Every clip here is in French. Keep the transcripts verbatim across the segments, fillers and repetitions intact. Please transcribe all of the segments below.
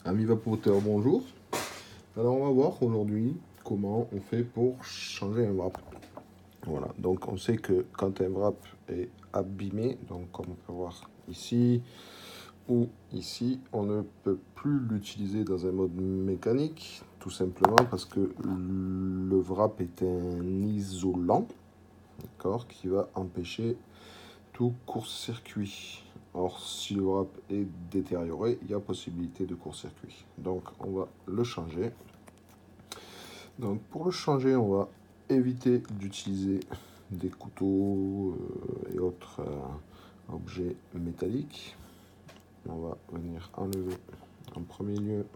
Amis vapoteurs, bonjour. Alors on va voir aujourd'hui comment on fait pour changer un wrap. Voilà, donc on sait que quand un wrap est abîmé, donc comme on peut voir ici ou ici, on ne peut plus l'utiliser dans un mode mécanique, tout simplement parce que le wrap est un isolant, d'accord, qui va empêcher tout court-circuit. Or, si le wrap est détérioré, il y a possibilité de court-circuit. Donc, on va le changer. Donc, pour le changer, on va éviter d'utiliser des couteaux euh, et autres euh, objets métalliques. On va venir enlever en premier lieu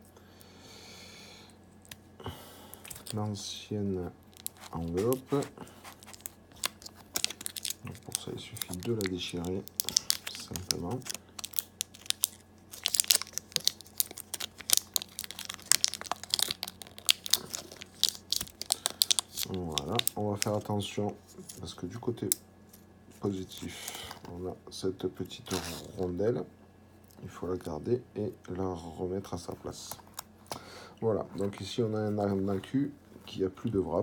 l'ancienne enveloppe. Donc, pour ça, il suffit de la déchirer simplement. Voilà, on va faire attention parce que du côté positif, on a cette petite rondelle. Il faut la garder et la remettre à sa place. Voilà, donc ici on a un accu qui a plus de wrap.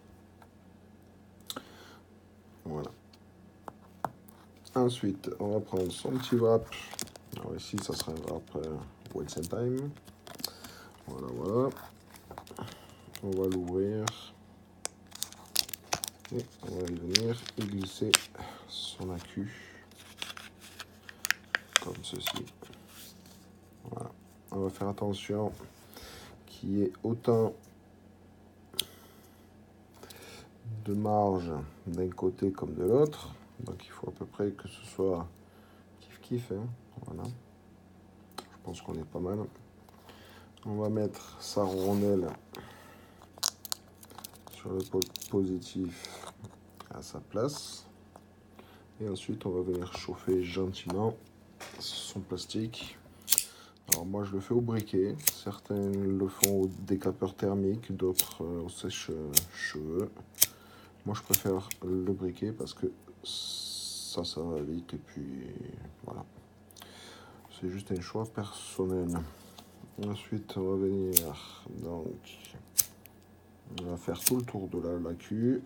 Voilà. Ensuite, on va prendre son petit wrap. Alors ici, ça sera un wrap euh, Once and Time. Voilà, voilà. On va l'ouvrir. Et on va y venir et glisser son accu comme ceci. Voilà. On va faire attention qu'il y ait autant de marge d'un côté comme de l'autre. Donc il faut à peu près que ce soit kiff kiff. Hein. Voilà. Je pense qu'on est pas mal. On va mettre sa rondelle sur le pôle positif à sa place. Et ensuite on va venir chauffer gentiment son plastique. Alors moi je le fais au briquet, certains le font au décapeur thermique, d'autres au sèche-cheveux. Moi je préfère le briquet parce que ça, ça va vite et puis voilà. C'est juste un choix personnel. Ensuite on va venir, donc on va faire tout le tour de la l'accu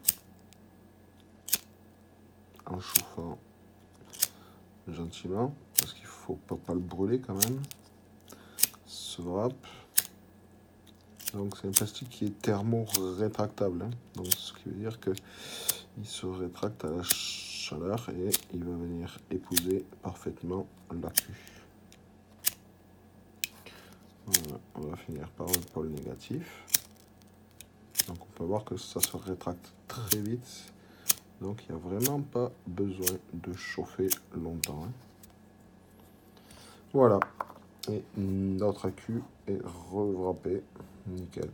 en chauffant gentiment parce qu'il faut pas, pas le brûler quand même. Ce wrap, donc c'est un plastique qui est thermo-rétractable, hein. Donc ce qui veut dire que il se rétracte à la chaleur et il va venir épouser parfaitement l'accu. Voilà, on va finir par le pôle négatif. Donc on peut voir que ça se rétracte très vite. Donc il n'y a vraiment pas besoin de chauffer longtemps, hein. Voilà. Et notre accu est rewrappé. Nickel.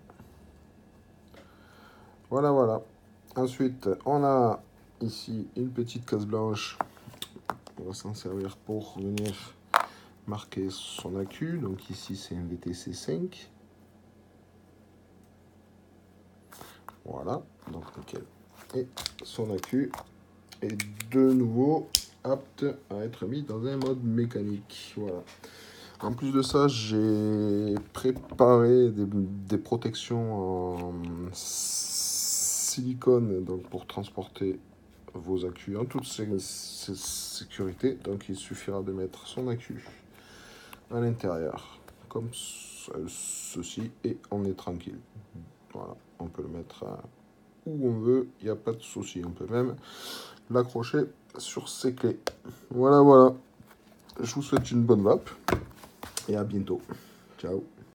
Voilà, voilà. Ensuite, on a ici une petite case blanche. On va s'en servir pour venir marquer son accu. Donc ici, c'est un V T C cinq. Voilà, donc nickel. Et son accu est de nouveau apte à être mis dans un mode mécanique. Voilà. En plus de ça, j'ai préparé des, des protections en silicone donc pour transporter vos accus en toute sécurité. Donc il suffira de mettre son accu à l'intérieur comme ceci et on est tranquille. Voilà, on peut le mettre où on veut, il n'y a pas de souci. On peut même l'accrocher sur ses clés. Voilà, voilà. Je vous souhaite une bonne vape et à bientôt. Ciao.